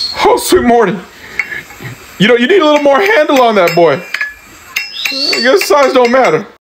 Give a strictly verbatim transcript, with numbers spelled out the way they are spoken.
Oh, sweet Morty. You know, you need a little more handle on that boy. I guess size don't matter.